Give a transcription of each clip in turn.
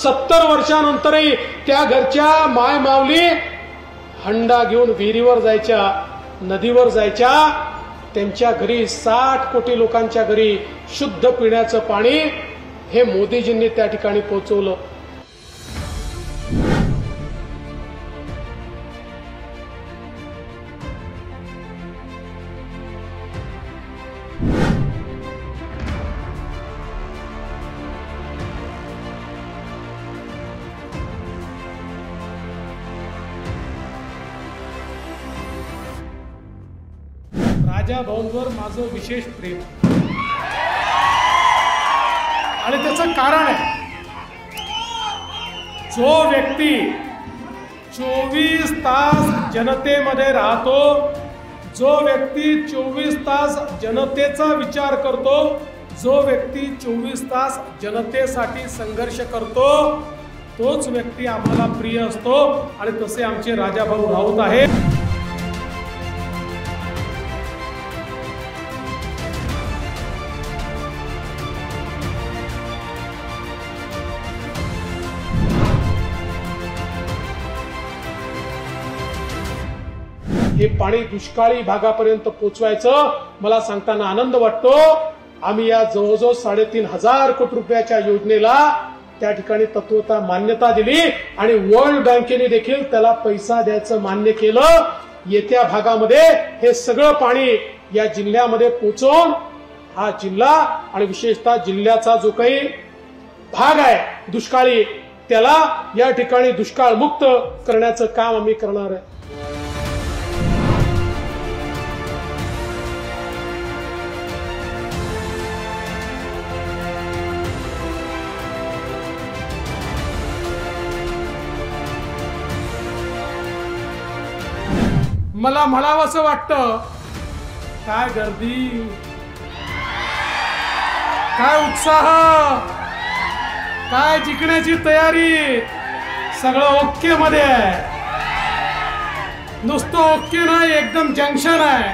70 वर्षानंतरही त्या घरच्या माय माऊली हंडा घेऊन विहिरीवर जायच्या, नदीवर जायच्या. त्यांच्या घरी 60 कोटी लोकांच्या घरी शुद्ध पिण्याचं पाणी हे मोदीजींनी त्या ठिकाणी पोहोचवलं. राजा भाऊंवर माझं विशेष प्रेम आणि त्याचं कारण आहे, जो व्यक्ती 24 तास जनतेमध्ये राहतो, जो व्यक्ती 24 तास जनतेचा विचार करतो, जो व्यक्ती 24 तास जनतेसाठी संघर्ष करतो, तोच व्यक्ती आम्हाला प्रिय असतो. आणि तसे आमचे राजाभाऊ राऊत आहेत. हे पाणी दुष्काळी भागापर्यंत पोहोचवायचं मला सांगताना आनंद वाटतो. आम्ही या जवळजवळ 3,500 कोटी रुपयाच्या योजनेला त्या ठिकाणी तत्वता मान्यता दिली आणि वर्ल्ड बँकेने देखील त्याला पैसा द्यायचं मान्य केलं. येत्या भागामध्ये हे सगळं पाणी या जिल्ह्यामध्ये पोहोचवून हा जिल्हा आणि विशेषतः जिल्ह्याचा जो काही भाग आहे दुष्काळी, त्याला या ठिकाणी दुष्काळ मुक्त करण्याचं काम आम्ही करणार आहे. मला म्हणावंसं वाटतं, काय गर्दी, काय उत्साह, काय जिंकण्याची तयारी, सगळं ओके मध्ये आहे. नुसतं ओके नाही, एकदम जंक्शन आहे.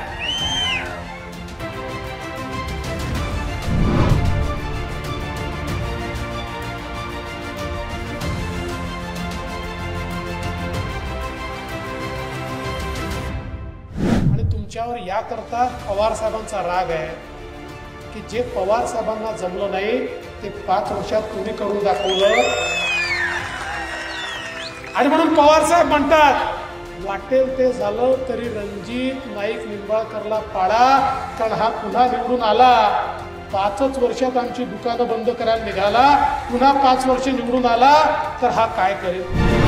तुमच्यावर याकरता पवार साहेबांचा राग आहे की जे पवार साहेबांना जमलं नाही ते 5 वर्षात तुम्ही करून दाखवलं. आणि म्हणून पवार साहेब म्हणतात, वाटेल ते झालं तरी रणजित नाईक निंबाळकरला पाडा, कारण हा पुन्हा निवडून आला. 5च वर्षात आमची दुकानं बंद करायला निघाला, पुन्हा 5 वर्ष निवडून आला तर हा काय करेल.